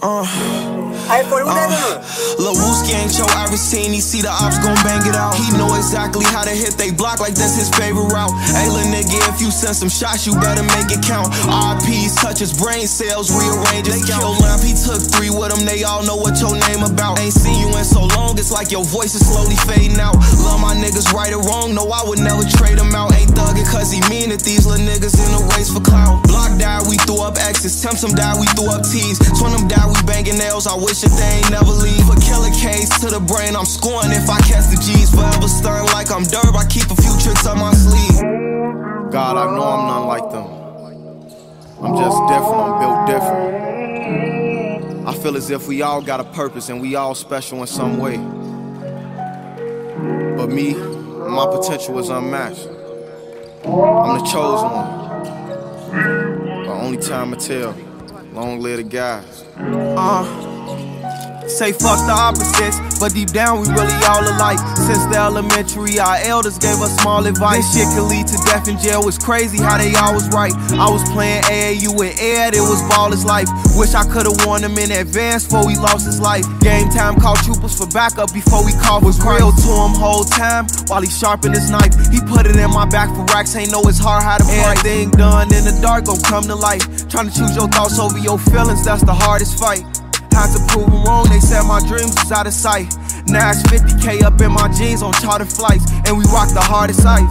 Lil' Wooski ain't your ever seen. He see the ops gon' bang it out. He know exactly how to hit they block like that's his favorite route. Hey, lil' nigga, if you send some shots, you better make it count. RPs touch his brain cells, rearrange his count. Kill Lamp, he took 3 with him. They all know what your name about. Ain't seen you in so long, it's like your voice is slowly fading out. Love my niggas right or wrong, no, I would never trade him out. Ain't thuggin' cause he mean it, these little niggas in the race for clout. Block died, we threw up X's. Temp some died, we threw up T's. Twin them died, we banging nails. I wish that they ain't never leave. Put killer case to the brain, I'm scoring if I catch the G's. Forever stern like I'm Derb, I keep a few tricks up my sleeve. God, I know I'm not like them. I'm just different, I'm built different. I feel as if we all got a purpose and we all special in some way. But me, my potential is unmatched. I'm the chosen one. But only time will tell. Long live the guys. Say fuck the opposites, but deep down we really all alike. Since the elementary, our elders gave us small advice. This shit could lead to death in jail, it's crazy how they always right. I was playing AAU with Ed, it was ballers life. Wish I could've warned him in advance before he lost his life. Game time, called troopers for backup before we called was real to him whole time. While he sharpened his knife, he put it in my back for racks, ain't know it's hard how to fight. Everything done in the dark gon' come to light. Trying to choose your thoughts over your feelings, that's the hardest fight. Had to prove them wrong, they said my dreams was out of sight. Now it's 50K up in my jeans on charter flights, and we rock the hardest ice.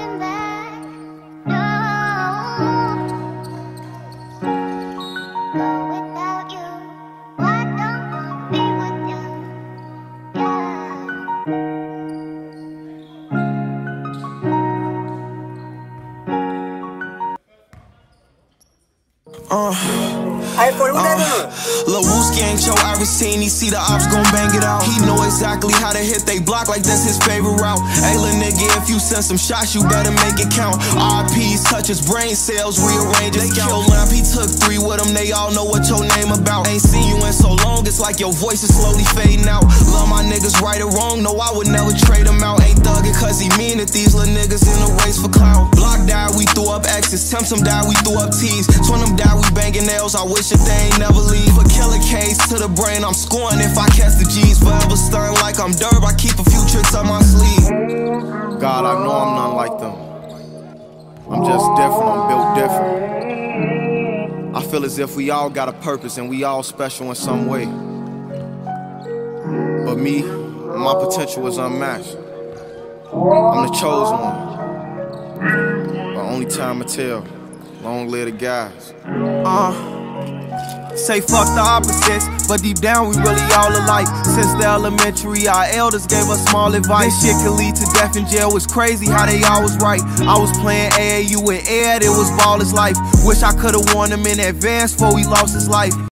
Lil' Wooski ain't your ever seen. He see the ops gon' bang it out. He know exactly how to hit they block like that's his favorite route. Hey, lil' nigga, if you send some shots, you better make it count. RPs touch his brain cells, rearrange his count. Kill Lamp, he took 3 with him. They all know what your name about. Ain't seen you in so long, it's like your voice is slowly fading out. Love my niggas right or wrong, no, I would never trade him out. Ain't thuggin' cause he mean it, these little niggas in the race for clout. Block died, we threw up X's. Temp some died, we threw up T's. Twin them died, we banging nails. I wish that they ain't never leave. Put killer case to the brain, I'm scoring if I catch the G's. Forever stern like I'm Derb, I keep a few tricks up my sleeve. God, I know I'm not like them. I'm just different, I'm built different. I feel as if we all got a purpose and we all special in some way. But me, my potential is unmatched. I'm the chosen one. But only time will tell. Long live the guys. Say fuck the opposites, but deep down we really all alike. Since the elementary, our elders gave us small advice. This shit could lead to death in jail, it's crazy how they always right. I was playing AAU with Ed, it was ballers life. Wish I could've warned him in advance before he lost his life.